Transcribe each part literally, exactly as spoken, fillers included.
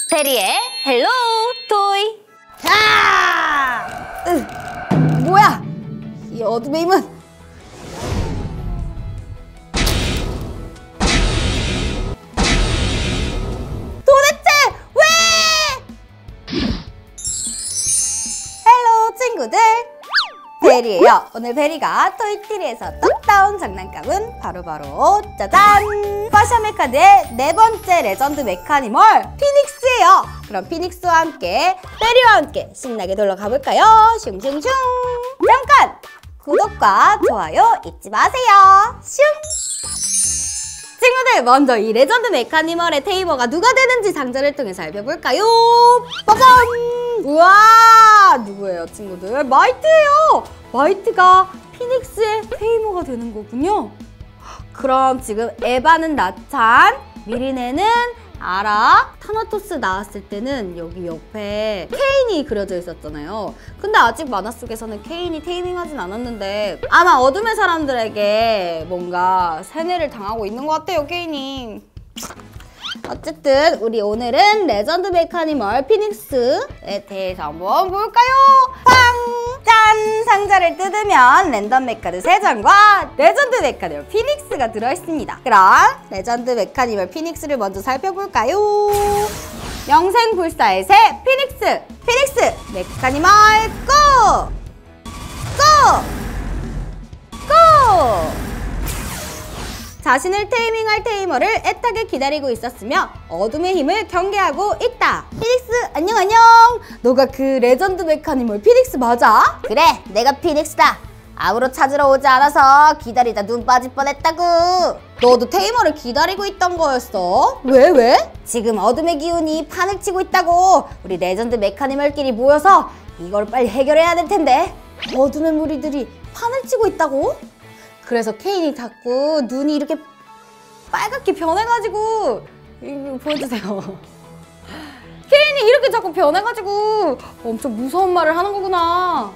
베리의 헬로 토이. 아! 으, 뭐야? 이 어둠의 힘은? 도대체 왜? 헬로 친구들, 베리예요. 오늘 베리가 토이트리에서 떡 따온 장난감은 바로바로 짜잔! 파샤 메카드의 네 번째 레전드 메카니멀 피닉스예요. 그럼 피닉스와 함께 베리와 함께 신나게 놀러 가볼까요? 슝슝슝! 잠깐! 구독과 좋아요 잊지 마세요. 슝! 친구들, 먼저 이 레전드 메카니멀의 테이머가 누가 되는지 상자를 통해 살펴볼까요? 빠밤! 우와! 누구예요, 친구들? 마이트예요! 마이트가 피닉스의 테이머가 되는 거군요. 그럼 지금 에바는 나찬, 미리네는 아라, 타나토스 나왔을 때는 여기 옆에 케인이 그려져 있었잖아요. 근데 아직 만화 속에서는 케인이 테이밍하진 않았는데 아마 어둠의 사람들에게 뭔가 세뇌를 당하고 있는 것 같아요, 케인이. 어쨌든 우리 오늘은 레전드 메카니멀 피닉스에 대해서 한번 볼까요? 팡! 짠! 상자를 뜯으면 랜덤 메카드 세 장과 레전드 메카니멀 피닉스가 들어있습니다. 그럼 레전드 메카니멀 피닉스를 먼저 살펴볼까요? 영생불사의 새 피닉스! 피닉스! 메카니멀 고! 고! 고! 자신을 테이밍할 테이머를 애타게 기다리고 있었으며 어둠의 힘을 경계하고 있다. 피닉스 안녕 안녕. 너가 그 레전드 메카니멀 피닉스 맞아? 그래, 내가 피닉스다. 아무로 찾으러 오지 않아서 기다리다 눈 빠질 뻔했다고. 너도 테이머를 기다리고 있던 거였어? 왜 왜? 지금 어둠의 기운이 판을 치고 있다고. 우리 레전드 메카니멀끼리 모여서 이걸 빨리 해결해야 될 텐데. 어둠의 무리들이 판을 치고 있다고? 그래서 케인이 자꾸 눈이 이렇게 빨갛게 변해가지고 이거 보여주세요. 케인이 이렇게 자꾸 변해가지고 엄청 무서운 말을 하는 거구나.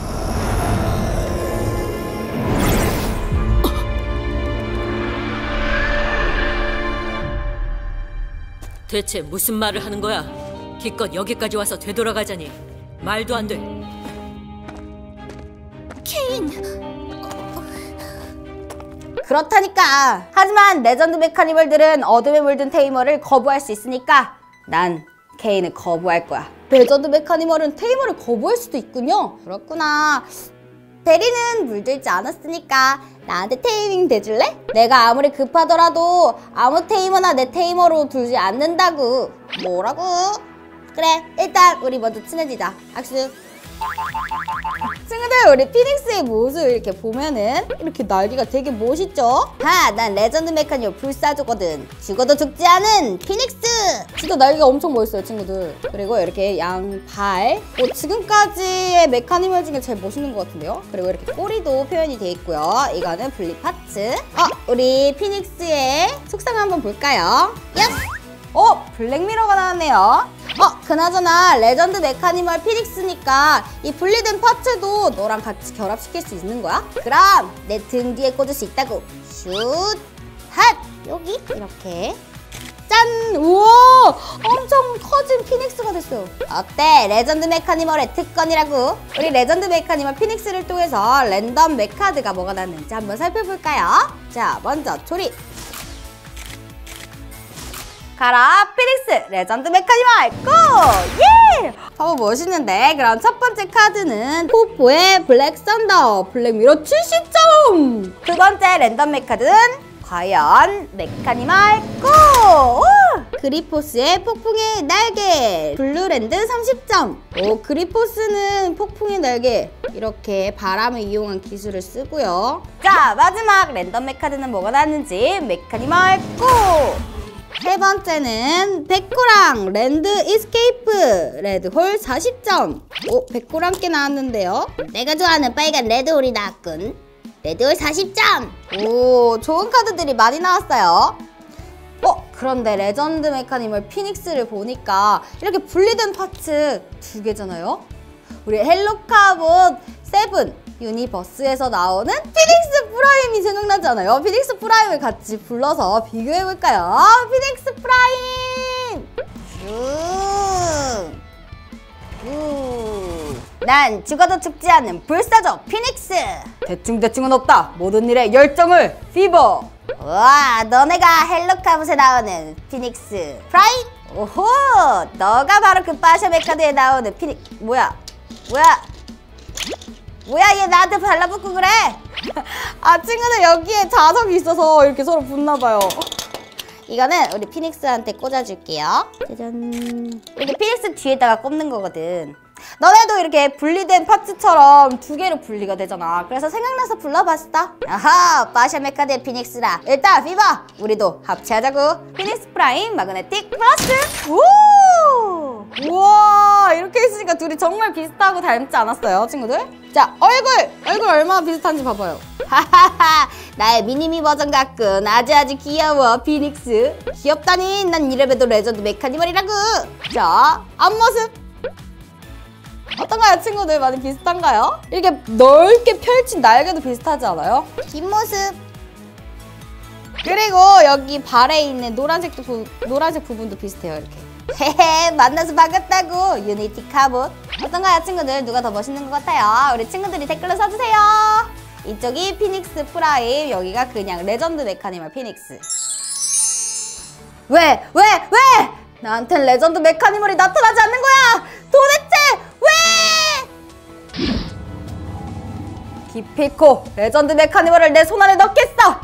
대체 무슨 말을 하는 거야? 기껏 여기까지 와서 되돌아가자니 말도 안 돼. 케인! 그렇다니까. 하지만 레전드 메카니멀들은 어둠에 물든 테이머를 거부할 수 있으니까 난 케인을 거부할 거야. 레전드 메카니멀은 테이머를 거부할 수도 있군요. 그렇구나. 베리는 물들지 않았으니까 나한테 테이밍 대줄래? 내가 아무리 급하더라도 아무 테이머나 내 테이머로 두지 않는다고. 뭐라고? 그래, 일단 우리 먼저 친해지자. 악수. 친구들, 우리 피닉스의 모습 이렇게 보면은 이렇게 날개가 되게 멋있죠? 하, 난 레전드 메카니멀 불사조거든. 죽어도 죽지 않은 피닉스! 진짜 날개가 엄청 멋있어요, 친구들. 그리고 이렇게 양발, 어, 지금까지의 메카니멀 중에 제일 멋있는 것 같은데요? 그리고 이렇게 꼬리도 표현이 돼 있고요. 이거는 분리 파츠. 어, 우리 피닉스의 속상 한번 볼까요? 얍! 어? 블랙미러가 나왔네요. 어? 그나저나 레전드 메카니멀 피닉스니까 이 분리된 파츠도 너랑 같이 결합시킬 수 있는 거야? 그럼 내 등 뒤에 꽂을 수 있다고. 슛! 핫! 여기 이렇게 짠! 우와! 엄청 커진 피닉스가 됐어요. 어때? 레전드 메카니멀의 특권이라고. 우리 레전드 메카니멀 피닉스를 통해서 랜덤 메카드가 뭐가 났는지 한번 살펴볼까요? 자, 먼저 조립! 가라 피닉스 레전드 메카니멀 고! 예! 어, 멋있는데? 그럼 첫 번째 카드는 포포의 블랙 썬더 블랙미러 칠십 점! 두 번째 랜덤 메카드는 과연 메카니멀 고! 오! 그리포스의 폭풍의 날개 블루랜드 삼십 점. 오, 그리포스는 폭풍의 날개 이렇게 바람을 이용한 기술을 쓰고요. 자, 마지막 랜덤 메카드는 뭐가 나왔는지 메카니멀 고! 세 번째는 백호랑 랜드 이스케이프 레드홀 사십 점. 오, 백호랑께 나왔는데요. 내가 좋아하는 빨간 레드홀이 나왔군. 레드홀 사십 점. 오, 좋은 카드들이 많이 나왔어요. 어, 그런데 레전드 메카니멀 피닉스를 보니까 이렇게 분리된 파츠 두 개잖아요. 우리 헬로카봇 세븐 유니버스에서 나오는 피닉스 프라임이 생각나지 않아요? 피닉스 프라임을 같이 불러서 비교해볼까요? 피닉스 프라임! 슈 난 죽어도 죽지 않는 불사조 피닉스. 대충대충은 없다. 모든 일에 열정을 피버. 와, 너네가 헬로카봇에 나오는 피닉스 프라임? 오호, 너가 바로 그 파샤메카드에 나오는 피닉. 뭐야 뭐야 뭐야, 얘 나한테 달라붙고 그래. 아, 친구들 여기에 자석이 있어서 이렇게 서로 붙나봐요. 이거는 우리 피닉스한테 꽂아줄게요. 짜잔. 이렇게 피닉스 뒤에다가 꼽는 거거든. 너네도 이렇게 분리된 파츠처럼 두 개로 분리가 되잖아. 그래서 생각나서 불러봤어. 아하, 파샤메카드의 피닉스라. 일단 피버, 우리도 합체하자고. 피닉스 프라임 마그네틱 플러스. 오! 우와, 이렇게 있으니까 둘이 정말 비슷하고 닮지 않았어요, 친구들? 자, 얼굴! 얼굴 얼마나 비슷한지 봐봐요. 하하하, 나의 미니미 버전 같군. 아주 아주 귀여워, 피닉스. 귀엽다니, 난 이래봬도 레전드 메카니멀이라고. 자, 앞모습. 어떤가요, 친구들? 많이 비슷한가요? 이렇게 넓게 펼친 날개도 비슷하지 않아요? 뒷모습. 그리고 여기 발에 있는 노란색, 부, 노란색 부분도 비슷해요, 이렇게. 헤헤, 만나서 반갑다고, 유니티 카봇. 어떤가요, 친구들? 누가 더 멋있는 것 같아요? 우리 친구들이 댓글로 써주세요. 이쪽이 피닉스 프라임, 여기가 그냥 레전드 메카니멀 피닉스. 왜? 왜? 왜? 나한텐 레전드 메카니멀이 나타나지 않는 거야! 도대체 왜! 기필코 레전드 메카니멀을 내 손안에 넣겠어!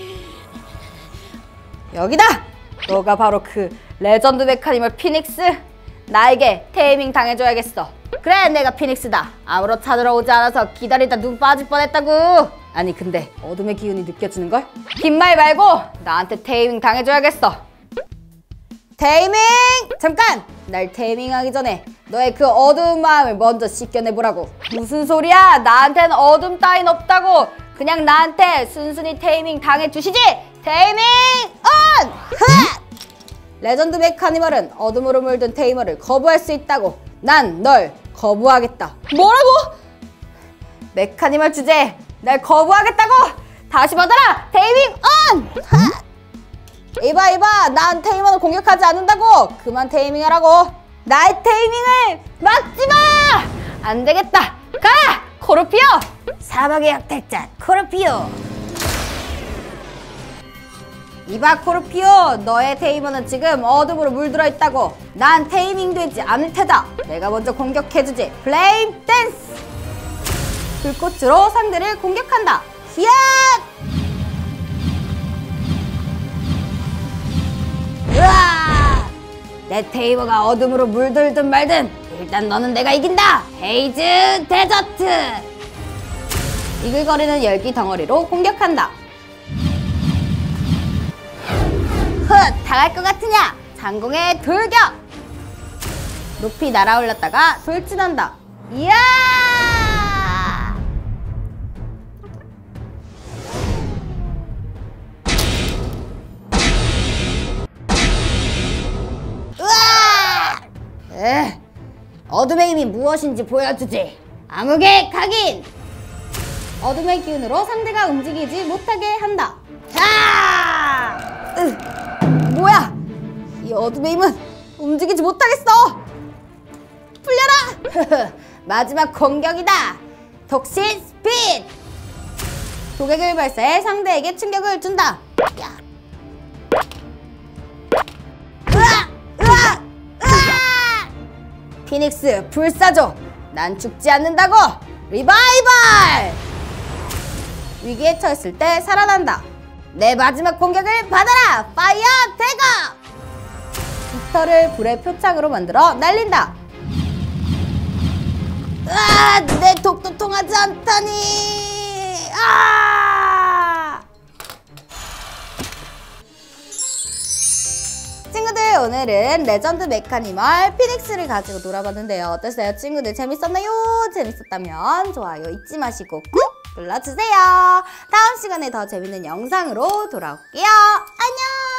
여기다! 너가 바로 그 레전드 메카니멀 피닉스? 나에게 테이밍 당해줘야겠어. 그래, 내가 피닉스다. 아무로 찾으러 오지 않아서 기다리다 눈 빠질 뻔했다고. 아니, 근데 어둠의 기운이 느껴지는걸? 긴 말 말고 나한테 테이밍 당해줘야겠어. 테이밍! 잠깐! 날 테이밍하기 전에 너의 그 어두운 마음을 먼저 씻겨내보라고. 무슨 소리야? 나한텐 어둠 따윈 없다고. 그냥 나한테 순순히 테이밍 당해주시지! 테이밍 온! 흐! 레전드 메카니멀은 어둠으로 물든 테이머를 거부할 수 있다고. 난 널 거부하겠다. 뭐라고? 메카니멀 주제, 날 거부하겠다고! 다시 받아라! 테이밍 온! 흐! 이봐 이봐, 난 테이머를 공격하지 않는다고. 그만 테이밍하라고. 나의 테이밍을 막지마! 안되겠다. 가! 코르피오! 사막의 약탈자 코르피오. 이봐 코르피오, 너의 테이머는 지금 어둠으로 물들어 있다고. 난 테이밍 되지 않을 테다. 내가 먼저 공격해주지. 플레임 댄스! 불꽃으로 상대를 공격한다. 히앗! 으아! 내 테이머가 어둠으로 물들든 말든 일단 너는 내가 이긴다. 헤이즈 데저트. 이글거리는 열기 덩어리로 공격한다. 훗, 당할 것 같으냐? 장공의 돌격. 높이 날아올랐다가 돌진한다. 이야! 에, 어둠의 힘이 무엇인지 보여주지. 암흑의 각인! 어둠의 기운으로 상대가 움직이지 못하게 한다. 아! 으, 뭐야? 이 어둠의 힘은 움직이지 못하겠어. 풀려라! 마지막 공격이다. 독신 스피드! 도객을 발사해 상대에게 충격을 준다. 야. 으악! 으악! 으악! 피닉스 불사조, 난 죽지 않는다고. 리바이벌! 위기에 처했을 때 살아난다. 내 마지막 공격을 받아라. 파이어 대거! 깃털을 불의 표창으로 만들어 날린다. 으아! 내 독도 통하지 않다니. 아! 친구들, 오늘은 레전드 메카니멀 피닉스를 가지고 놀아봤는데요. 어땠어요? 친구들 재밌었나요? 재밌었다면 좋아요 잊지 마시고 꾹 눌러주세요. 다음 시간에 더 재밌는 영상으로 돌아올게요. 안녕!